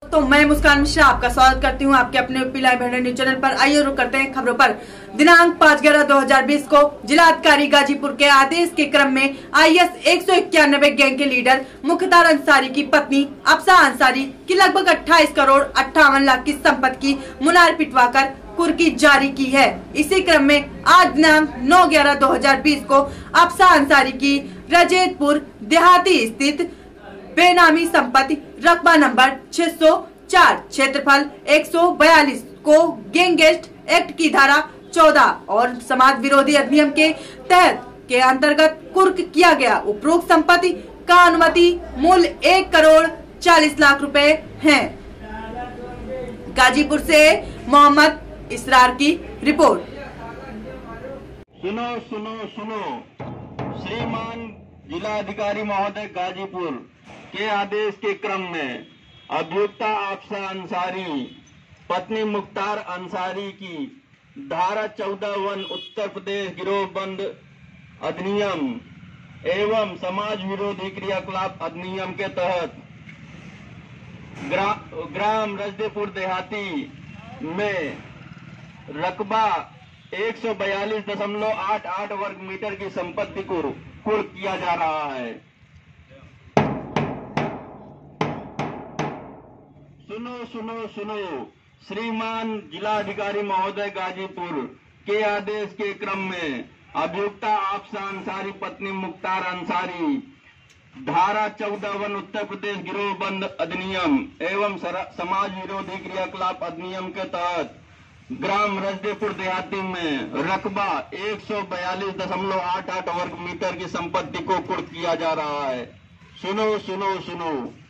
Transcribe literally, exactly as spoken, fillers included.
तो मैं मुस्कान मिश्रा आपका स्वागत करती हूं आपके अपने यूपी लाइव न्यूज चैनल पर। आइए रुक करते हैं खबरों पर। दिनांक पाँच ग्यारह दो हजार बीस को जिलाधिकारी गाजीपुर के आदेश के क्रम में आईएस एक सौ इक्यानवे गैंग के लीडर मुख्तार अंसारी की पत्नी अफसा अंसारी की लगभग अट्ठाईस करोड़ अट्ठावन लाख की संपत्ति की मुनार पिटवाकर कुर्की जारी की है। इसी क्रम में आज दिनांक नौ ग्यारह दो हजार बीस को अफसा अंसारी की रजतपुर देहाती स्थित बेनामी संपत्ति रकबा नंबर छह सौ चार क्षेत्रफल एक सौ बयालीस को गैंगस्टर एक्ट की धारा चौदह और समाज विरोधी अधिनियम के तहत के अंतर्गत कुर्क किया गया। उपरोक्त संपत्ति का अनुमति मूल्य एक करोड़ चालीस लाख रुपए है। गाजीपुर से मोहम्मद इसरार की रिपोर्ट। सुनो सुनो सुनो श्रीमान जिलाधिकारी महोदय गाजीपुर के आदेश के क्रम में अभियुक्ता अफसा अंसारी पत्नी मुख्तार अंसारी की धारा चौदह वन उत्तर प्रदेश गिरोहबंद अधिनियम एवं समाज विरोधी क्रियाकलाप अधिनियम के तहत ग्रा, ग्राम रजदेपुर देहाती में रकबा एक सौ बयालीस दशमलव आठ आठ वर्ग मीटर की संपत्ति को कुर्क किया जा रहा है। सुनो सुनो सुनो श्रीमान जिलाधिकारी महोदय गाजीपुर के आदेश के क्रम में अभियुक्ता अफसा अंसारी पत्नी मुख्तार अंसारी धारा चौदह वन उत्तर प्रदेश गिरोहबंद अधिनियम एवं समाज विरोधी क्रियाकलाप अधिनियम के तहत ग्राम रजदेपुर देहाती में रकबा एक सौ बयालीस दशमलव आठ आठ वर्ग मीटर की संपत्ति को कुर्क किया जा रहा है। सुनो सुनो सुनो